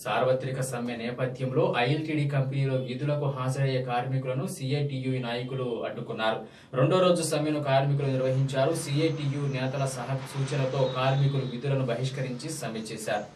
సార్వత్రిక సమ్మె నేపథ్యంలో ఐఎల్టీడీ కంపెనీలో విధులకు హాజరయ్యే కార్మికులను సిఐటియు నాయకులు అడ్డుకున్నారు. రెండో రోజు సమ్మెను కార్మికులు నిర్వహించారు. సిఐటియు నేతల సూచనతో కార్మికులు విధులను బహిష్కరించి సమ్మె చేశారు.